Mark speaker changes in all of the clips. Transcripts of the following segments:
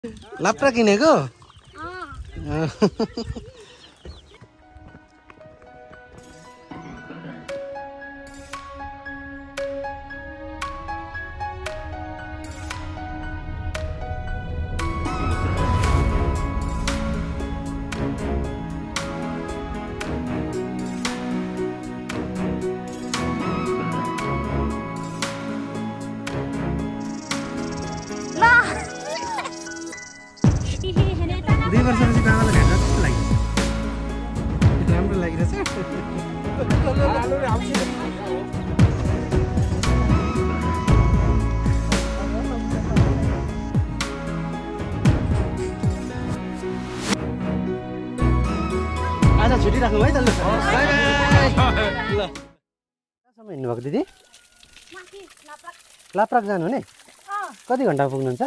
Speaker 1: लाप्रा किनेको? दुई वर्षपछि बाबालाई भेट्दा कस्तो लाग्यो? राम्रो लागिरहेछ? आज छुट्टी राखौँ है त ल। ल कहाँसम्म हिँड्नुभएको दिदी? लाप्राक जानु नि? कति घन्टा पुग्नुहुन्छ?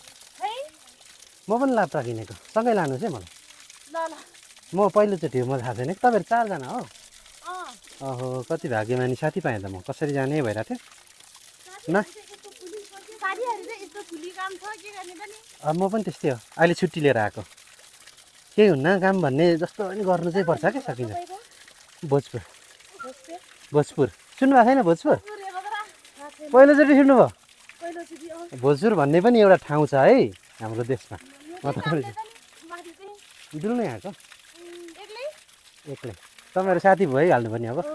Speaker 1: म पनि लाप्राक हिँडेको, सँगै लानुहोस् है मलाई। म पहिलोचोटि हो, म थाहा छैन कि तपाईँहरू 4 जना हो? ओहो, कति भाग्यमानी साथी पाएँ त म। कसरी जाने भइरहेको थियो न। अब म पनि त्यस्तै हो, अहिले छुट्टी लिएर आएको। केही हुन्न, काम भन्ने जस्तो पनि गर्नु चाहिँ पर्छ क्या, सकिन्छ। भोजपुर सुन्नुभएको छैन? भोजपुर पहिलोचोटि सुन्नुभयो? भोजपुर भन्ने पनि एउटा ठाउँ छ है हाम्रो देशमा। म तपाईँहरू डुल्नै आएको एक्लै। तपाईँहरू साथी भइहाल्नु पनि अब।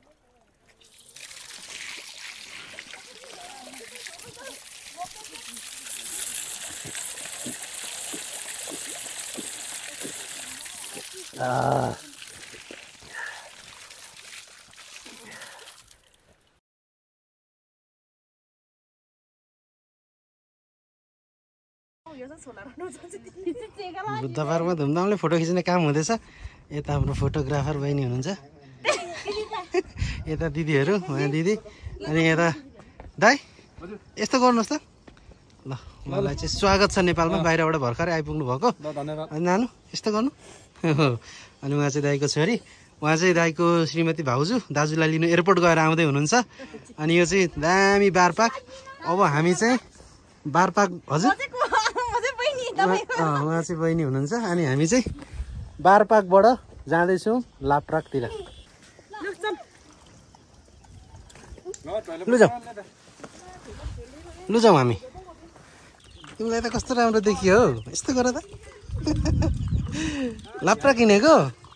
Speaker 1: बुद्ध पार्कमा धुमधामले फोटो खिच्ने काम हुँदैछ। यता हाम्रो फोटोग्राफर बहिनी हुनुहुन्छ, यता दिदीहरू, उहाँ दिदी, अनि यता दाइ। यस्तो गर्नुहोस् त ल, मलाई चाहिँ स्वागत छ नेपालमा, बाहिरबाट भर्खरै आइपुग्नु भएको। अनि नानु यस्तो गर्नु। अनि उहाँ चाहिँ दाइको छोरी, उहाँ चाहिँ दाइको श्रीमती भाउजू, दाजुलाई लिनु एयरपोर्ट गएर आउँदै हुनुहुन्छ। अनि यो चाहिँ दामी बारपाक। अब हामी चाहिँ बारपाक, हजुर उहाँ चाहिँ बहिनी हुनुहुन्छ। अनि हामी चाहिँ बारपाकबाट जाँदैछौँ लाप्राकतिर। लु जाउँ हामी। तिमीलाई त कस्तो राम्रो देखियो हौ, यस्तो गर त। लाप्राक किनेको?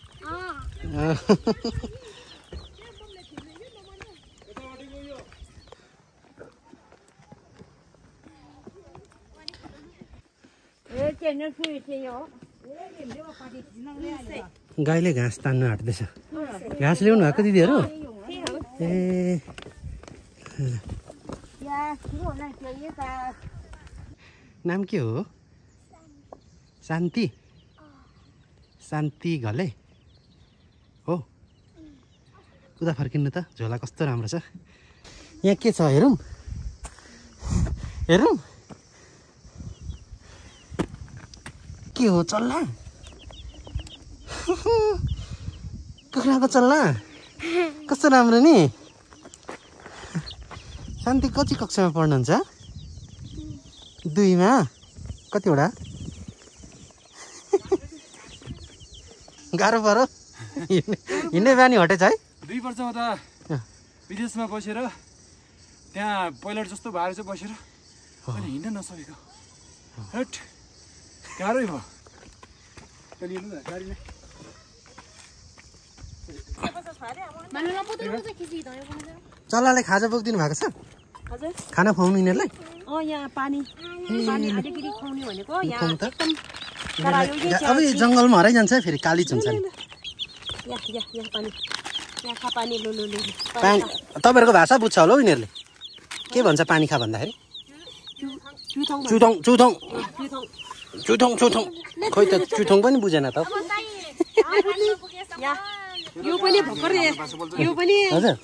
Speaker 1: गाईले घाँस तान्नु आँट्दैछ। घाँस ल्याउनु भएको दिदीहरू? ए नाम के हो? शान्ति? शान्ति घले हो? उता फर्किनु त, झोला कस्तो राम्रो छ। यहाँ के छ हेरौँ? हेरौँ के हो? चल्ला? कुखुराको चल्ला कस्तो राम्रो नि। शान्ति कति कक्षामा पढ्नुहुन्छ? 2मा? कतिवटा? गाह्रो पऱ्यो हिँड्ने बानी हटेछ है।
Speaker 2: 2 वर्षमा त विदेशमा बसेर त्यहाँ पहिला जस्तो भएर चाहिँ बसेर अहिले हिँड्न नसकेको। हट गाह्रै भयो।
Speaker 1: चल्लाले खाजा बोकिदिनु भएको छ? खाना खुवाउनु यिनीहरूलाई? अब यो जङ्गलमा हराइ जान्छ फेरि, कालिज हुन्छ नि। तपाईँहरूको भाषा बुझ्छ होला हौ यिनीहरूले? के भन्छ पानी खा भन्दाखेरि? चुथौँ चुथौँ चुथौँ चुथौँ। खोइ त चुथौँ पनि बुझेन त।
Speaker 3: यो पनि भर्खर यो पनि
Speaker 1: हजुर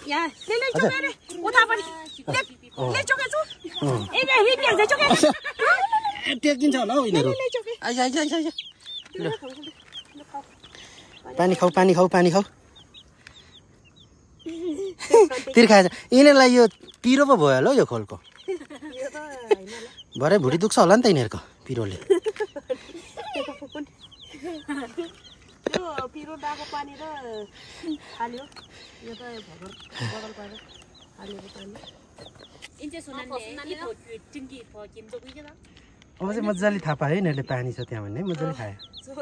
Speaker 1: टेकिन्छ होला हौ यिनीहरू। आइज आइज आइज आइज। पानी खाऊ पानी खाऊ पानी खाऊ। तिर्खाएछ यिनीहरूलाई। यो पिरो पो भयो होला हौ यो खोलको। भरे भुँडी दुख्छ होला नि त यिनीहरूको पिरोले।
Speaker 3: त्यो पिरो डाको पानी र हाल्यो यो त भगर बदल पारेर हालेको पानी
Speaker 1: अब चाहिँ मजाले थाहा पायो यिनीहरूले पानी छ त्यहाँ भन्ने मजाले खायो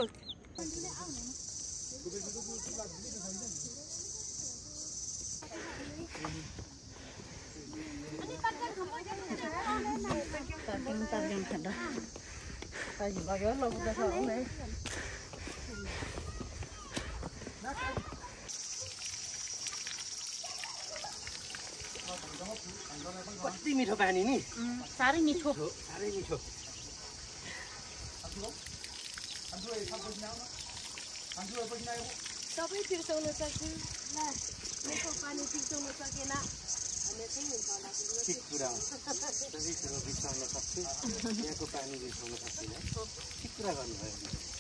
Speaker 1: कति मिठो पानी नि
Speaker 3: साह्रै मिठो
Speaker 1: साह्रै मिठो
Speaker 3: सबै तिर्साउन सक्छु मिठो पानी तिर्साउन सकेन भने चाहिँ हुन्छ होला
Speaker 1: ठिक कुरा हो सबै कुरो बिर्साउन सक्छु यहाँको पानी बिर्साउन सक्दिनँ ठिक कुरा गर्नुभयो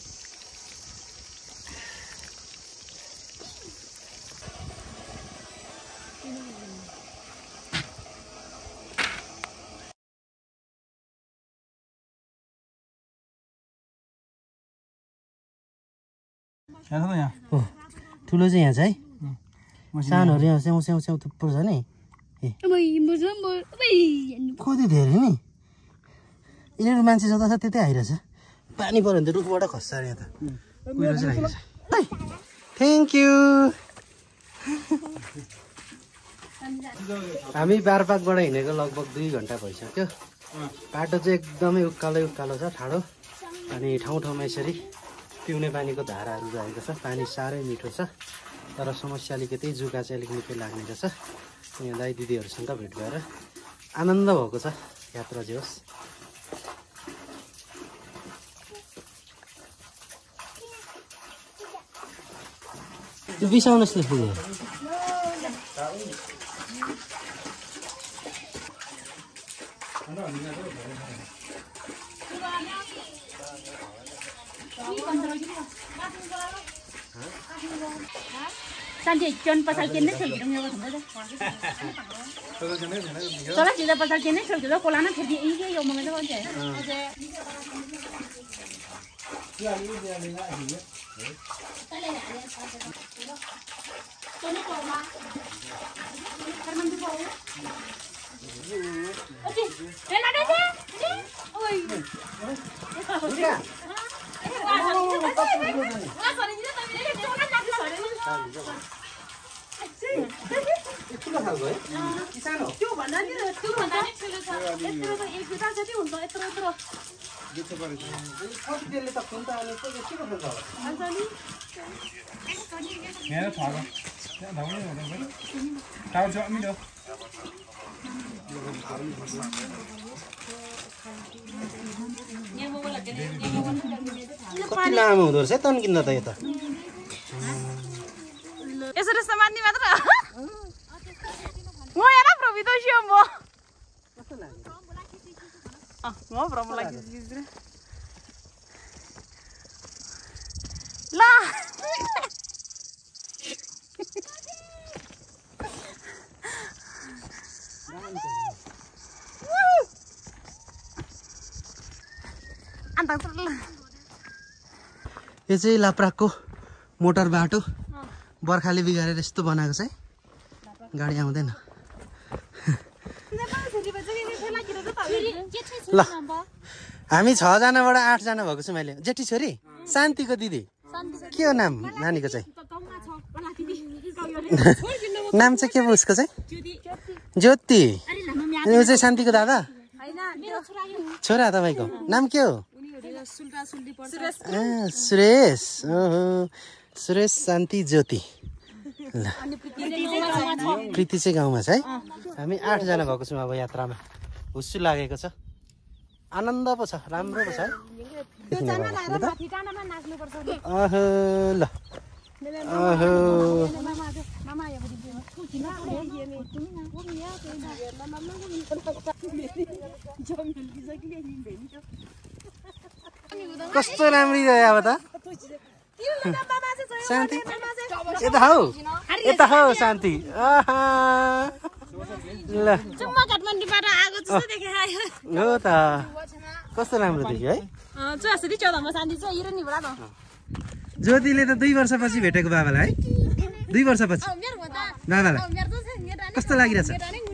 Speaker 2: यहाँ
Speaker 1: ठुलो चाहिँ यहाँ छ है सानोहरू यहाँ स्याउ स्याउ स्याउ थुप्रो छ नि कति धेरै नि यिनीहरू मान्छे जता छ त्यतै आइरहेछ पानी पऱ्यो भने त रुखबाट खस्छ अरे यहाँ त कुहिरो चाहिँ आइरहेछ थ्याङ्क यू हामी बारपाकबाट हिँडेको लगभग 2 घन्टा भइसक्यो बाटो चाहिँ एकदमै उकालो उकालो छ ठाडो अनि ठाउँ ठाउँमा यसरी पिउने पानीको धाराहरू रहेको छ पानी साह्रै मिठो छ तर समस्या अलिकति जुका चाहिँ अलिक निकै लाग्ने रहेछ यहाँ दाइ दिदीहरूसँग भेट भएर आनन्द भएको छ यात्रा जे होस् बिसाउनुहोस् न फेरि
Speaker 3: Santi John pasal kene sel gitu nyawa sebenarnya. Soalnya kita pasal kene sel gitu kolana kerja ini yang mau ngajak aja.
Speaker 1: कति लामो हुँदो रहेछ तन्किँदा त यता
Speaker 3: यसरी समान्ने मात्र म हेर प्रवितो छु म
Speaker 1: कस्तो लाग्यो
Speaker 3: म भ्रम लाग्यो ल
Speaker 1: यो चाहिँ लाप्राकको मोटर बाटो बर्खाले बिगारेर यस्तो बनाएको छ है गाडी आउँदैन ल हामी 6 जनाबाट 8 जना भएको छौँ अहिले जेठी छोरी शान्तिको दिदी के हो नाम नानीको चाहिँ नाम चाहिँ के हो उसको चाहिँ ज्योति यो चाहिँ शान्तिको दादा छोरा तपाईँको नाम के हो सुरेश ओहो सुरेश शान्ति ज्योति ल प्रीति चाहिँ गाउँमा छ है हामी 8 जना भएको छौँ अब यात्रामा हुस्सु लागेको छ आनन्द पो छ राम्रो पो छ है अहो ल अहो कस्तो राम्री रह्यो अब त शान्ति यता हौ शान्ति ल हो त कस्तो राम्रो देखियो है ज्योतिले त 2 वर्षपछि भेटेको बाबालाई है 2 वर्षपछि बाबालाई कस्तो लागिरहेछ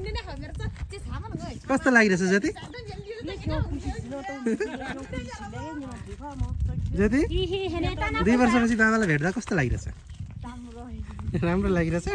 Speaker 1: कस्तो लागिरहेछ ज्योति ज्योति 2 वर्षपछि बाबालाई भेट्दा कस्तो लागिरहेछ राम्रो लागिरहेछ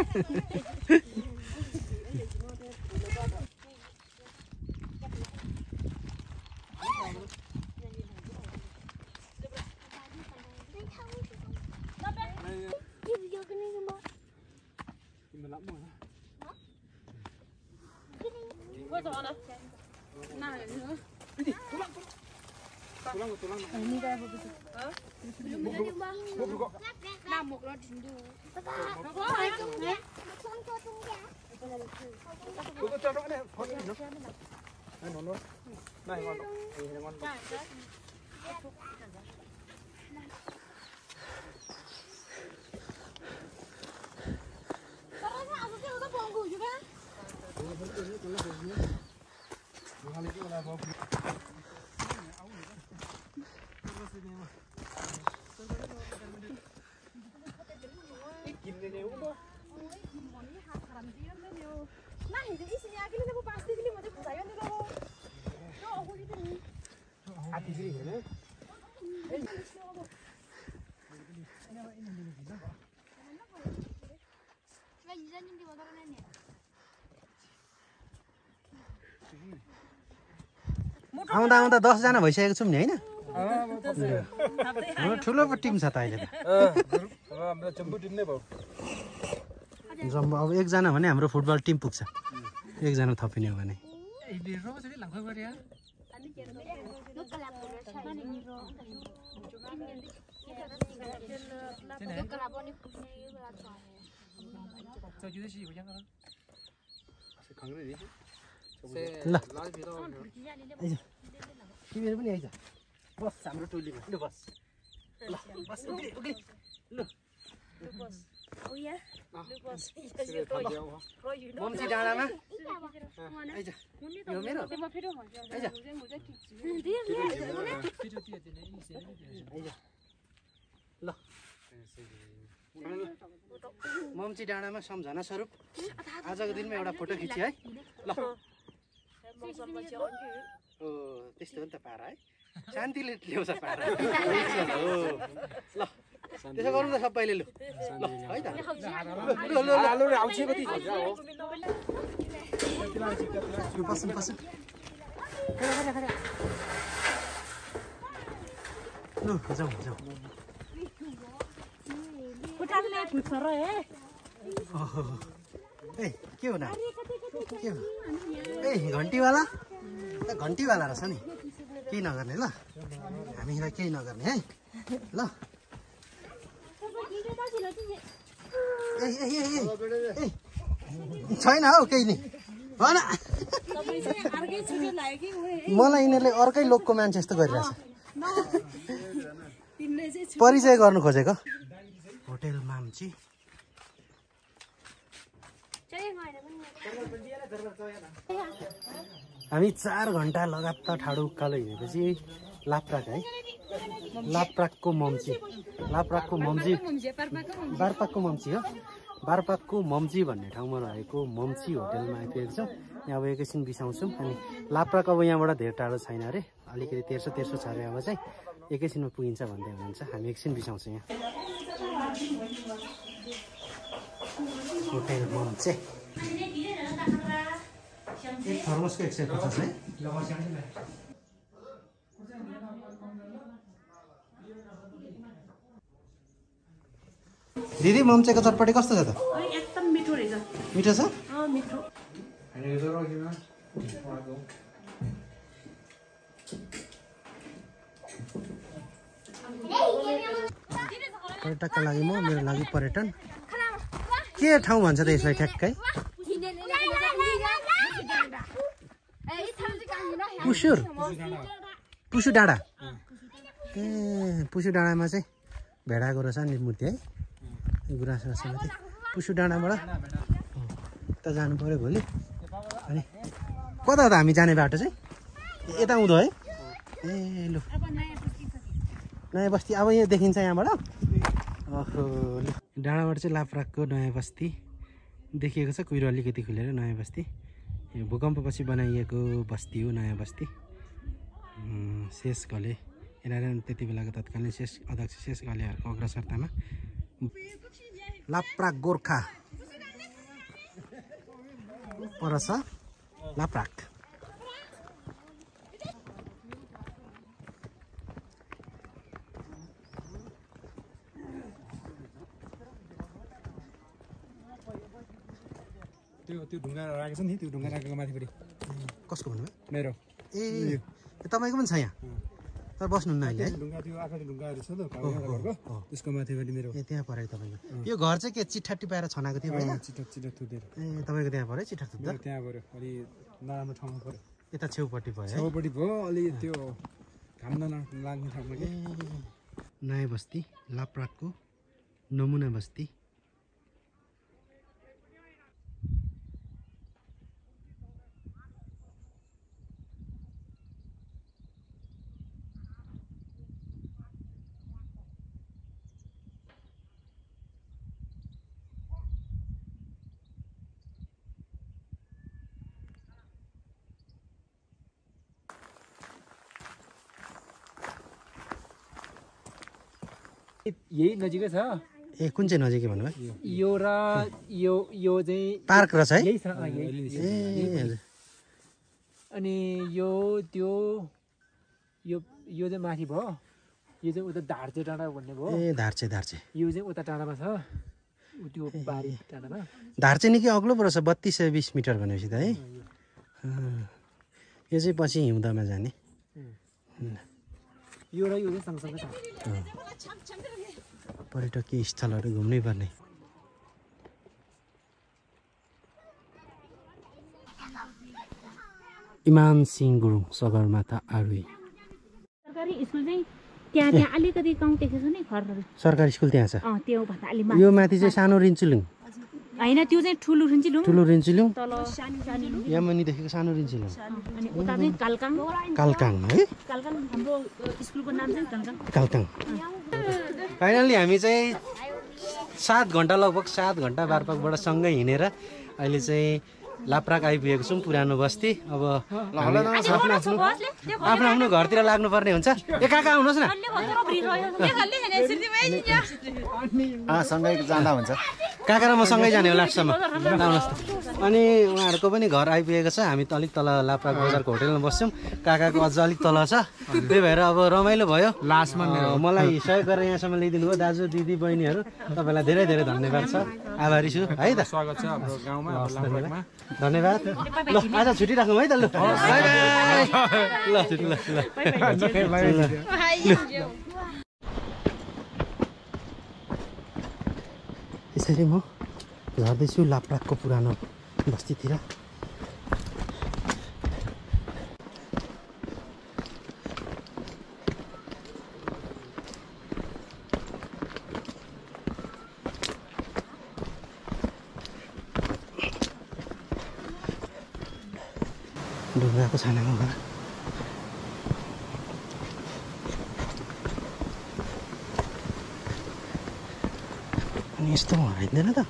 Speaker 1: आउँदा आउँदा 10 जना भइसकेको छौँ नि हैन ठुलो टिम छ त अहिले त जम्बो अब 1 जना भने हाम्रो फुटबल टिम पुग्छ 1 जना थपिने हो भने ल तिमीहरू पनि आइज बस हाम्रो टोलीमा ल बस ल बस उक्ली ल बस ओ या ल बस मम्सी डाँडामा आइज यो मेरो आइज ल मम्सी डाँडामा सम्झना स्वरूप आजको दिनमा एउटा फोटो खिच्यो है ल ओ त्यस्तो हो नि त पारा है शान्तिले ल्याउँछ पारा ल त्यसो गरौँ न सबैले लु ल है त लु जाउँ जाउँ ए के हो न के हो ए घन्टीवाला घन्टीवाला रहेछ नि केही नगर्ने ल हामीलाई केही नगर्ने है ल छैन हौ केही नि भन मलाई यिनीहरूले अर्कै लोकको मान्छे जस्तो गरिरहेछ परिचय गर्नु खोजेको होटेल माम्ची हामी 4 घन्टा लगातार ठाडो उकालो हिँडेपछि लाप्राक है लाप्राकको मम्ची बारपाकको मम्ची हो बारपाकको मम्ची भन्ने ठाउँमा रहेको मम्ची होटेलमा आइपुगेको छौँ यहाँ अब एकैछिन बिसाउँछौँ अनि लाप्राक अब यहाँबाट धेरै टाढो छैन अरे अलिकति तेर्सो छ अरे अब चाहिँ एकैछिनमा पुगिन्छ भन्दै हुनुहुन्छ हामी एकछिन बिसाउँछौँ यहाँ होटेल मम्ची एक थर्मसको 150 है दिदी मम्चेको चटपटी कस्तो छ त
Speaker 3: एकदम मिठो रहेछ
Speaker 1: मिठो छ
Speaker 3: मिठो
Speaker 1: पर्यटकका लागि म मेरो लागि पर्यटन के ठाउँ भन्छ त यसलाई ठ्याक्कै पुसु डाँडा ए पुसु डाँडामा चाहिँ भेडाको रहेछ नि मूर्ति है गुराँस रहेछ माथि पुसु डाँडाबाट त जानु पर्यो भोलि अनि कता हो त हामी जाने बाटो चाहिँ यता आउँदो है ए लु नयाँ बस्ती अब यहाँ देखिन्छ यहाँबाट ओहो डाँडाबाट चाहिँ लाप्राकको नयाँ बस्ती देखिएको छ। कुहिरो अलिकति खुलेर नयाँ बस्ती। यो भूकम्पपछि बनाइएको बस्ती हो, नयाँ बस्ती। शेष घले यिनीहरू त्यति बेलाको तत्कालीन अध्यक्ष शेष घलेहरूको अग्रसरतामा लाप्राक गोर्खा परस लाप्राक।
Speaker 2: त्यो ढुङ्गा राखेको छ नि, त्यो ढुङ्गा राखेको माथिपट्टि।
Speaker 1: कसको भन्नुभयो?
Speaker 2: मेरो।
Speaker 1: ए तपाईँको पनि छ यहाँ, तर बस्नुहुन्न अहिले है?
Speaker 2: ढुङ्गा त्यो आँखाले ढुङ्गाहरू छ त घरको, त्यसको माथिपट्टि मेरो।
Speaker 1: ए त्यहाँ परेको तपाईँको? यो घर चाहिँ के चिट्ठा टिपाएर छनाएको थियो पहिला?
Speaker 2: चिट्ठा थुदेर।
Speaker 1: ए तपाईँको त्यहाँ पऱ्यो चिट्ठा थुत्दा?
Speaker 2: त्यहाँ पऱ्यो, अलि नराम्रो ठाउँमा पऱ्यो।
Speaker 1: यता छेउपट्टि भयो?
Speaker 2: छेउपट्टि भयो, अलि त्यो घाम लाग्ने ठाउँमा।
Speaker 1: ए नयाँ बस्ती लाप्राकको नमुना बस्ती।
Speaker 2: यही नजिकै छ।
Speaker 1: ए कुन चाहिँ नजिकै भन्नुभयो?
Speaker 2: यो र यो चाहिँ
Speaker 1: पार्क रहेछ है?
Speaker 2: यही छ।
Speaker 1: ए हजुर।
Speaker 2: अनि यो त्यो यो चाहिँ माथि भयो, यो चाहिँ उता धार्चे डाँडा भन्ने भयो।
Speaker 1: ए धार्चे
Speaker 2: यो चाहिँ उता टाढामा छ, त्यो बारी टाढामा।
Speaker 1: धार्चे निकै अग्लो पो रहेछ, 3220 मिटर भनेपछि त है। यो चाहिँ पछि हिउँदमा जाने।
Speaker 2: यो र यो चाहिँ सँगसँगै छ।
Speaker 1: पर्यटकीय स्थलहरू घुम्नै पर्ने। इमान सिंह गुरुङ सगरमाथा आरोही।
Speaker 4: सरकारी स्कुल चाहिँ त्यहाँ अलिकति कम देखेको छ नि घरहरू।
Speaker 1: सरकारी स्कुल त्यहाँ छ?
Speaker 4: त्यो भन्दा अलि
Speaker 1: यो माथि चाहिँ सानो रिन्चुलुङ
Speaker 4: होइन, त्यो चाहिँ ठुलो रिन्चुलुङ।
Speaker 1: ठुलो रिन्चुलुङ
Speaker 4: तल सानो
Speaker 1: यहाँ मुनि देखेको सानो रिन्चुलुङ।
Speaker 4: अनि उता चाहिँ कालकाङ।
Speaker 1: कालकाङ है?
Speaker 4: कालकाङ हाम्रो स्कुलको नाम चाहिँ कालकाङ।
Speaker 1: कालकाङ। फाइनल्ली हामी चाहिँ 7 घन्टा लगभग 7 घन्टा बारपाकबाट सँगै हिँडेर अहिले चाहिँ लाप्राक आइपुगेको छौँ, पुरानो बस्ती। अब आफ्नो घरतिर लाग्नुपर्ने हुन्छ। ए काका आउनुहोस् न।
Speaker 2: सँगै जाँदा हुन्छ।
Speaker 1: काका र म सँगै जाने हो लास्टसम्म। आउनुहोस् त। अनि उहाँहरूको पनि घर आइपुगेको छ। हामी त अलिक तल लाप्राक बजारको होटेलमा बस्छौँ, काकाको अझ अलिक तल छ। त्यही भएर अब रमाइलो भयो। लास्टमा मलाई सहयोग गरेर यहाँसम्म ल्याइदिनु भयो दाजु दिदी बहिनीहरू, तपाईँलाई धेरै धेरै धन्यवाद छ, आभारी छु है त।
Speaker 2: स्वागत छ हाम्रो गाउँमा, लाप्राकमा।
Speaker 1: धन्यवाद। ल आज छुट्टी राखौँ है त। ल बाई बाई। ल यसरी म झर्दैछु लाप्राकको पुरानो बस्तीतिर। ढुङ्गाको छानामा घर। अनि यस्तो हराइँदैन त।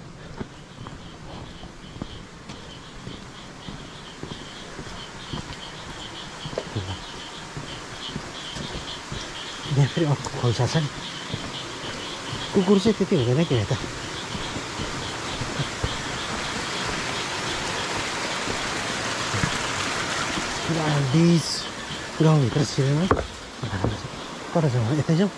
Speaker 1: यहाँ फेरि अर्को खोल्सा छ नि। कुकुर चाहिँ त्यति हुँदैन कि त। बिच गाउँभित्र छिरेर कता जाउँ? यतै जाउँ।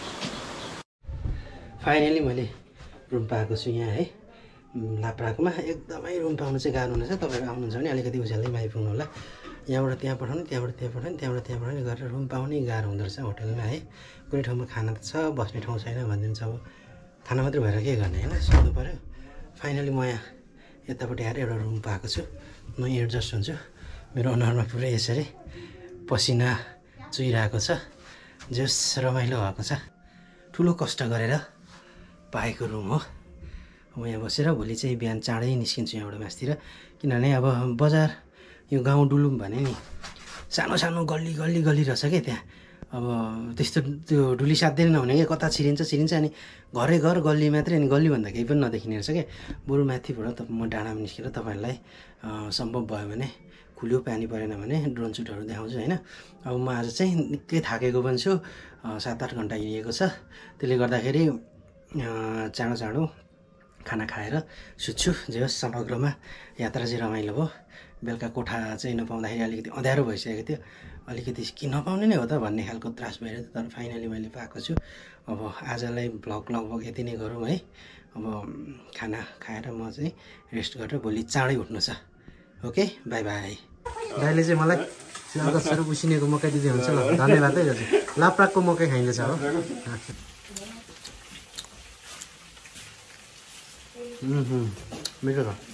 Speaker 1: फाइनली मैले रुम पाएको छु यहाँ है लाप्राकमा। एकदमै रुम पाउनु चाहिँ गाह्रो हुनेछ। तपाईँहरू आउनुहुन्छ भने अलिकति उज्यालैमा आइपुग्नु होला। यहाँबाट त्यहाँ पठाउने, त्यहाँबाट त्यहाँ पठाउने, त्यहाँबाट त्यहाँ पठाउने गरेर रुम पाउनै गाह्रो हुँदो रहेछ होटेलमा है। कुनै ठाउँमा खाना त छ, बस्ने ठाउँ छैन भनिदिन्छ। अब खाना मात्रै भएर के गर्ने होइन, सोध्नु पऱ्यो। फाइनली म यहाँ यतापट्टि आएर एउटा रुम पाएको छु। म एडजस्ट हुन्छु। मेरो अनुहारमा पुरै यसरी पसिना चुहिरहेको छ, जस रमाइलो भएको छ। ठुलो कष्ट गरेर पाएको रुम हो। म यहाँ बसेर भोलि चाहिँ बिहान चाँडै निस्किन्छु यहाँबाट मासतिर। किनभने अब बजार यो गाउँ डुलुम भने नि सानो सानो गल्ली रहेछ क्या। त्यहाँ अब त्यस्तो त्यो डुली साध्दैन नहुने क्या, कता छिरिन्छ अनि घरै घर गल्ली मात्रै, अनि गल्लीभन्दा केही पनि नदेखिने रहेछ क्या। बरु माथिबाट म डाँडामा निस्केर तपाईँहरूलाई सम्भव भयो भने खुल्यो पानी परेन भने ड्रोन सुटहरू देखाउँछु होइन। अब म आज चाहिँ निकै थाकेको पनि छु, 7-8 घन्टा हिँडेको छ, त्यसले गर्दाखेरि चाँडो खाना खाएर सुत्छु। जे होस् समग्रमा यात्रा चाहिँ रमाइलो भयो। बेलुका कोठा चाहिँ नपाउँदाखेरि अलिकति अँध्यारो भइसकेको थियो, अलिकति के नपाउने नै हो त भन्ने खालको त्रास भइरहेको थियो, तर फाइनली मैले पाएको छु। अब आजलाई भ्लग लगभग यति नै गरौँ है। अब खाना खाएर म चाहिँ रेस्ट गरेर भोलि चाँडै उठ्नु छ। Okay, bye bye. दाइले चाहिँ मलाई अगस्तहरू उसिनेको मकै दिँदै हुन्छ ल, धन्यवाद है दाजु। लाप्राकको मकै खाइँदैछ हो। मिठो छ।